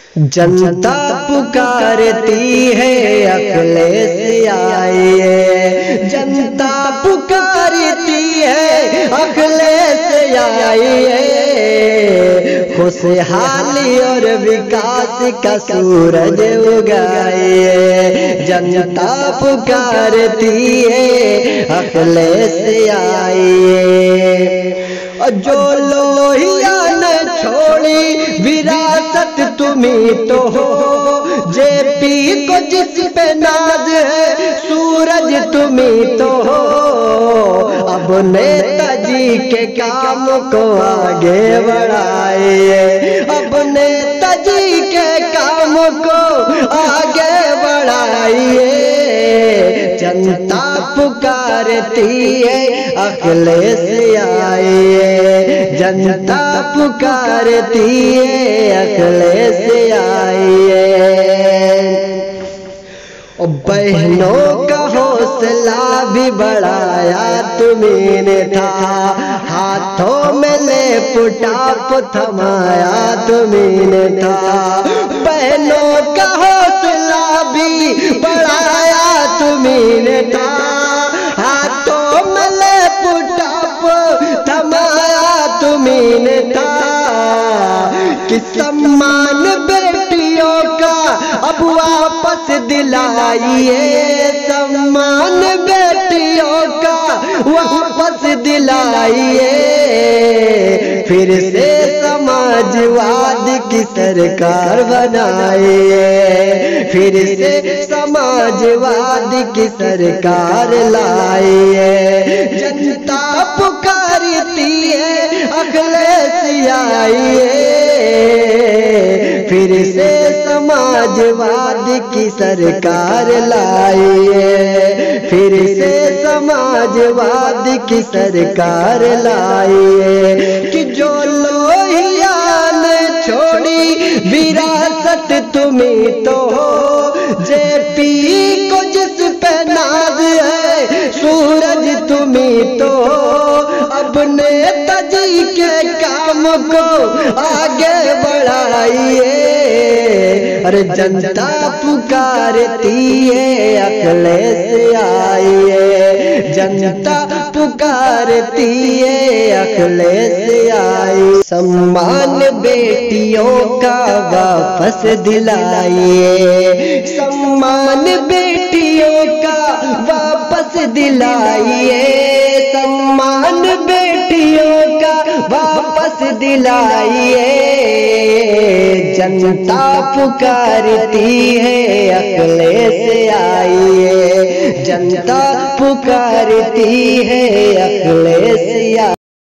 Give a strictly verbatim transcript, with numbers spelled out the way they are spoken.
जनता पुकारती है अखिलेश आइए, जनता पुकारती है अखिलेश आइए। खुशहाली और विकास का सूरज उगाइए, जनता पुकारती है अखिलेश आइए। जो लोहिया ने छोड़ी विरासत तुम्ही तो हो, जेपी को जिस पे नाज है सूरज तुम्ही तो हो। अब नेताजी के काम को आगे बढ़ाइए, अब नेताजी के काम को आगे बढ़ाइए। जनता पुकारती है अखिलेश आइए, जनता पुकारती है अखिलेश आइए। बहनों का हौसला भी बढ़ाया तुम्ही ने था, हाथों में ले पुटाप थमाया तुम्ही ने था। बहनों का हौसला भी बढ़ाया तुम्ही ने था, हाथों में ले पुटाप थमाया तुम्ही ने था। कि सम्मान बेटियों का अब वापस दिलाइए, सम्मान बेटियों का वापस दिलाइए। फिर से समाजवाद की सरकार बनाइए, फिर से समाजवाद की सरकार लाइए। जनता पुकारती है अखिलेश आइए, फिर से समाजवाद की सरकार लाइए, फिर से समाजवाद की सरकार लाइए। कि जो लोहिया ने छोड़ी विरासत तुम्ही तो हो, जेपी को जिस पे नाज है सूरज तुम्ही तो हो। अब नेताजी के काम को आगे बढ़ाइए। अरे जनता पुकारती है अखिलेश आइए, जनता पुकारती है अखिलेश आइए। सम्मान बेटियों का वापस दिलाइए, सम्मान बेटियों का वापस दिलाइए, सम्मान बेटियों का वापस दिलाइए। जनता पुकारती है अखिलेश आइए, जनता पुकारती है अखिलेश आइए।